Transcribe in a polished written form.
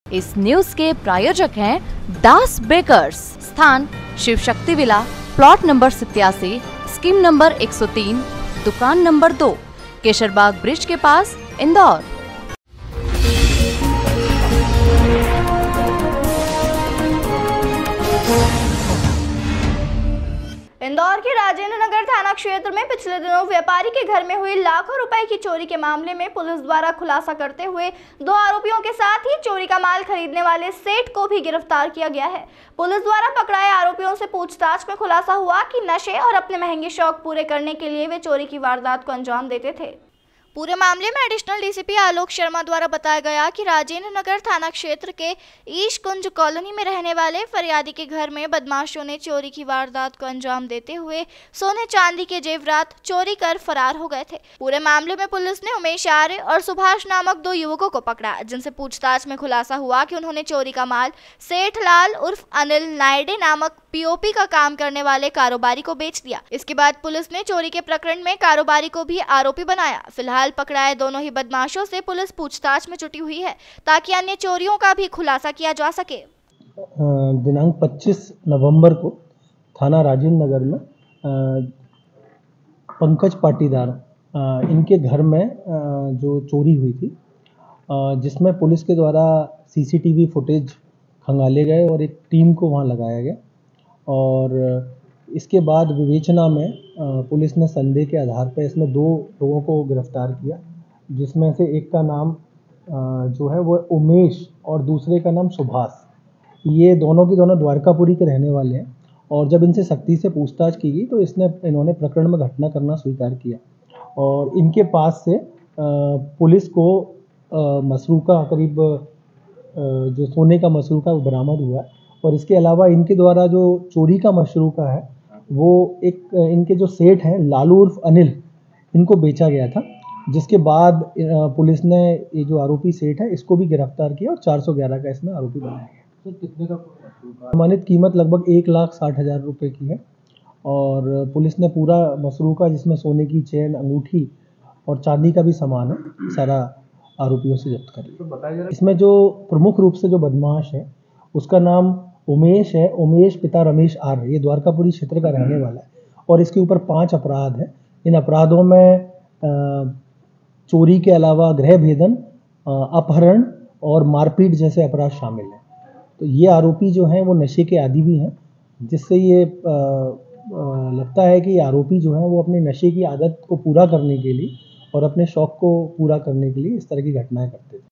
इस न्यूज के प्रायोजक हैं दास बेकर्स, स्थान Shiv Shakti villa, plot number 87, scheme number 103, दुकान नंबर 2, केशरबाग ब्रिज के पास, इंदौर। इंदौर के राजेंद्र नगर थाना क्षेत्र में पिछले दिनों व्यापारी के घर में हुई लाखों रुपए की चोरी के मामले में पुलिस द्वारा खुलासा करते हुए 2 आरोपियों के साथ ही चोरी का माल खरीदने वाले सेठ को भी गिरफ्तार किया गया है। पुलिस द्वारा पकड़ाए आरोपियों से पूछताछ में खुलासा हुआ कि नशे और अपने महंगे शौक पूरे करने के लिए वे चोरी की वारदात को अंजाम देते थे। पूरे मामले में एडिशनल डीसीपी आलोक शर्मा द्वारा बताया गया कि राजेंद्र नगर थाना क्षेत्र के ईश कुंज कॉलोनी में रहने वाले फरियादी के घर में बदमाशों ने चोरी की वारदात को अंजाम देते हुए सोने चांदी के जेवरात चोरी कर फरार हो गए थे। पूरे मामले में पुलिस ने उमेश आर्य और सुभाष नामक 2 युवकों को पकड़ा, जिनसे पूछताछ में खुलासा हुआ कि उन्होंने चोरी का माल सेठ लाल उर्फ अनिल नायडे नामक पीओपी का काम करने वाले कारोबारी को बेच दिया। इसके बाद पुलिस ने चोरी के प्रकरण में कारोबारी को भी आरोपी बनाया। फिलहाल पकड़ाए दोनों ही बदमाशों से पुलिस पूछताछ में जुटी हुई है ताकि अन्य चोरियों का भी खुलासा किया जा सके। दिनांक 25 नवंबर को थाना राजेंद्र नगर में पंकज पाटीदार इनके घर में जो चोरी हुई थी, जिसमें पुलिस के द्वारा सीसीटीवी फुटेज खंगाले गए और एक टीम को वहां लगाया गया। और इसके बाद विवेचना में पुलिस ने संदेह के आधार पर इसमें 2 लोगों को गिरफ्तार किया, जिसमें से एक का नाम जो है वो उमेश और दूसरे का नाम सुभाष। ये दोनों की दोनों द्वारकापुरी के रहने वाले हैं और जब इनसे सख्ती से पूछताछ की गई तो इन्होंने प्रकरण में घटना करना स्वीकार किया और इनके पास से पुलिस को मसरूका करीब जो सोने का मसरूका वो बरामद हुआ। और इसके अलावा इनके द्वारा जो चोरी का मशरूका है वो एक इनके जो सेठ हैं लालू उर्फ अनिल, इनको बेचा गया था, जिसके बाद पुलिस ने ये जो आरोपी सेठ है इसको भी गिरफ्तार किया और 411 का इसमें आरोपी बनाया गया। तो कितने का अनुमानित कीमत लगभग 1,60,000 रुपये की है और पुलिस ने पूरा मशरूका जिसमें सोने की चेन, अंगूठी और चांदी का भी सामान है सारा आरोपियों से जब्त कर लिया। इसमें जो प्रमुख रूप से जो बदमाश है उसका नाम उमेश है। उमेश पिता रमेश आर्य, ये द्वारकापुरी क्षेत्र का रहने वाला है और इसके ऊपर 5 अपराध हैं। इन अपराधों में चोरी के अलावा गृह भेदन, अपहरण और मारपीट जैसे अपराध शामिल हैं। तो ये आरोपी जो हैं वो नशे के आदी भी हैं, जिससे ये लगता है कि आरोपी जो हैं वो अपने नशे की आदत को पूरा करने के लिए और अपने शौक को पूरा करने के लिए इस तरह की घटनाएं करते थे।